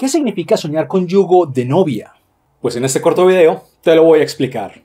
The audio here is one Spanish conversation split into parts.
¿Qué significa soñar con yugo de novia? Pues en este corto video te lo voy a explicar.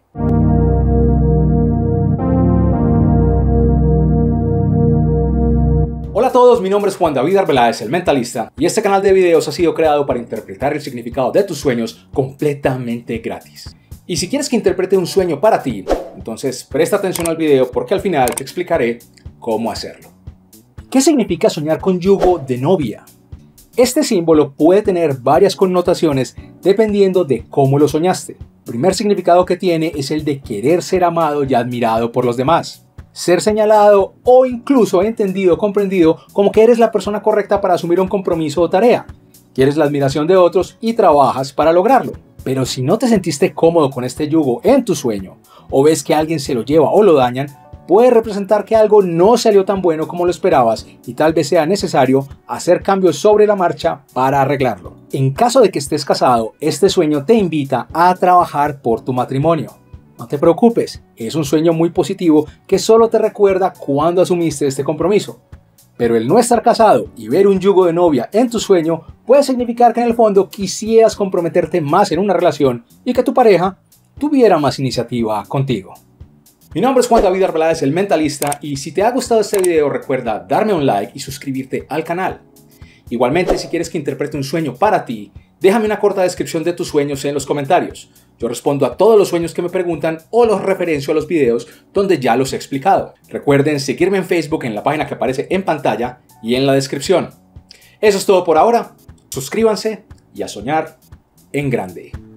Hola a todos, mi nombre es Juan David Arbeláez, el Mentalista, y este canal de videos ha sido creado para interpretar el significado de tus sueños completamente gratis. Y si quieres que interprete un sueño para ti, entonces presta atención al video porque al final te explicaré cómo hacerlo. ¿Qué significa soñar con yugo de novia? Este símbolo puede tener varias connotaciones dependiendo de cómo lo soñaste. El primer significado que tiene es el de querer ser amado y admirado por los demás. Ser señalado o incluso entendido o comprendido como que eres la persona correcta para asumir un compromiso o tarea. Quieres la admiración de otros y trabajas para lograrlo. Pero si no te sentiste cómodo con este yugo en tu sueño o ves que alguien se lo lleva o lo dañan, puede representar que algo no salió tan bueno como lo esperabas y tal vez sea necesario hacer cambios sobre la marcha para arreglarlo. En caso de que estés casado, este sueño te invita a trabajar por tu matrimonio. No te preocupes, es un sueño muy positivo que solo te recuerda cuando asumiste este compromiso. Pero el no estar casado y ver un yugo de novia en tu sueño puede significar que en el fondo quisieras comprometerte más en una relación y que tu pareja tuviera más iniciativa contigo. Mi nombre es Juan David Arbeláez, el Mentalista, y si te ha gustado este video recuerda darme un like y suscribirte al canal. Igualmente, si quieres que interprete un sueño para ti, déjame una corta descripción de tus sueños en los comentarios. Yo respondo a todos los sueños que me preguntan o los referencio a los videos donde ya los he explicado. Recuerden seguirme en Facebook en la página que aparece en pantalla y en la descripción. Eso es todo por ahora. Suscríbanse y a soñar en grande.